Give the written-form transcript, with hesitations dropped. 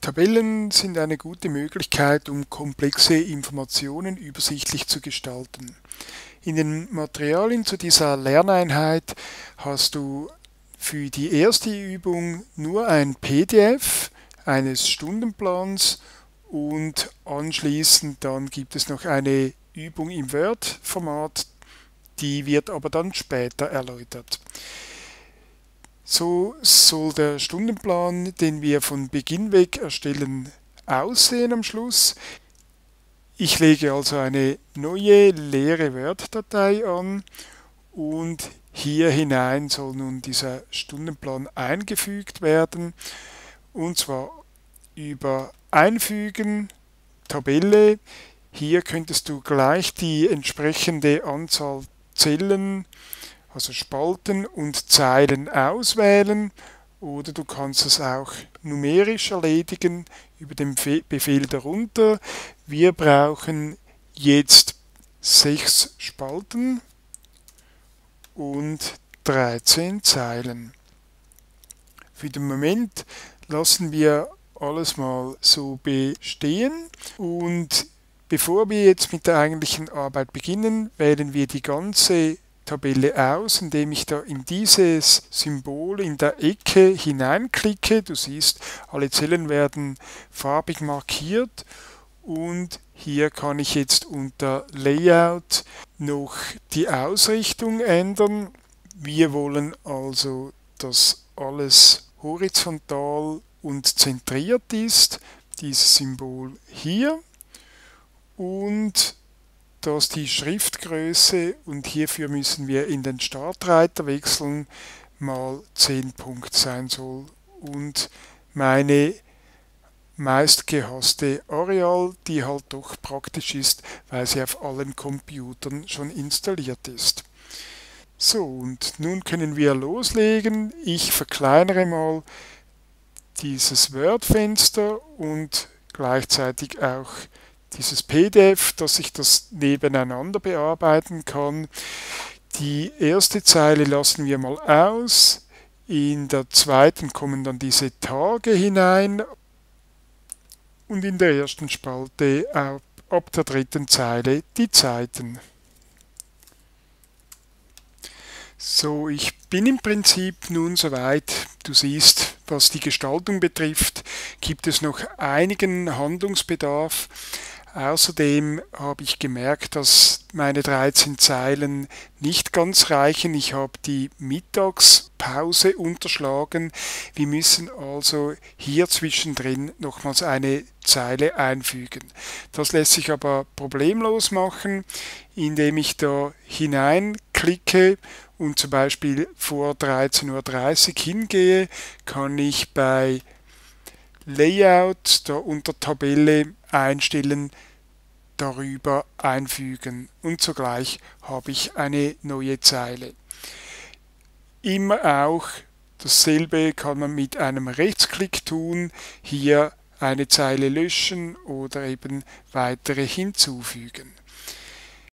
Tabellen sind eine gute Möglichkeit, um komplexe Informationen übersichtlich zu gestalten. In den Materialien zu dieser Lerneinheit hast du für die erste Übung nur ein PDF eines Stundenplans und anschließend dann gibt es noch eine Übung im Word-Format, die wird aber dann später erläutert. So soll der Stundenplan, den wir von Beginn weg erstellen, aussehen am Schluss. Ich lege also eine neue leere Word-Datei an und hier hinein soll nun dieser Stundenplan eingefügt werden, und zwar über Einfügen, Tabelle. Hier könntest du gleich die entsprechende Anzahl Zellen, also Spalten und Zeilen auswählen, oder du kannst es auch numerisch erledigen über den Befehl darunter. Wir brauchen jetzt 6 Spalten und 13 Zeilen. Für den Moment lassen wir alles mal so bestehen und bevor wir jetzt mit der eigentlichen Arbeit beginnen, wählen wir die ganze Tabelle aus, indem ich da in dieses Symbol in der Ecke hineinklicke. Du siehst, alle Zellen werden farbig markiert und hier kann ich jetzt unter Layout noch die Ausrichtung ändern. Wir wollen also, dass alles horizontal und zentriert ist, dieses Symbol hier, und dass die Schriftgröße, und hierfür müssen wir in den Startreiter wechseln, mal 10 Punkt sein soll, und meine meistgehasste Arial, die halt doch praktisch ist, weil sie auf allen Computern schon installiert ist. So, und nun können wir loslegen. Ich verkleinere mal dieses Word-Fenster und gleichzeitig auch dieses PDF, dass ich das nebeneinander bearbeiten kann. Die erste Zeile lassen wir mal aus. In der zweiten kommen dann diese Tage hinein und in der ersten Spalte ab der dritten Zeile die Zeiten. So, ich bin im Prinzip nun soweit. Du siehst, was die Gestaltung betrifft, gibt es noch einigen Handlungsbedarf. Außerdem habe ich gemerkt, dass meine 13 Zeilen nicht ganz reichen. Ich habe die Mittagspause unterschlagen. Wir müssen also hier zwischendrin nochmals eine Zeile einfügen. Das lässt sich aber problemlos machen, indem ich da hineinklicke und zum Beispiel vor 13:30 Uhr hingehe, kann ich bei Layout da unter Tabelle einstellen, darüber einfügen und zugleich habe ich eine neue Zeile. Immer auch dasselbe kann man mit einem Rechtsklick tun, hier eine Zeile löschen oder eben weitere hinzufügen.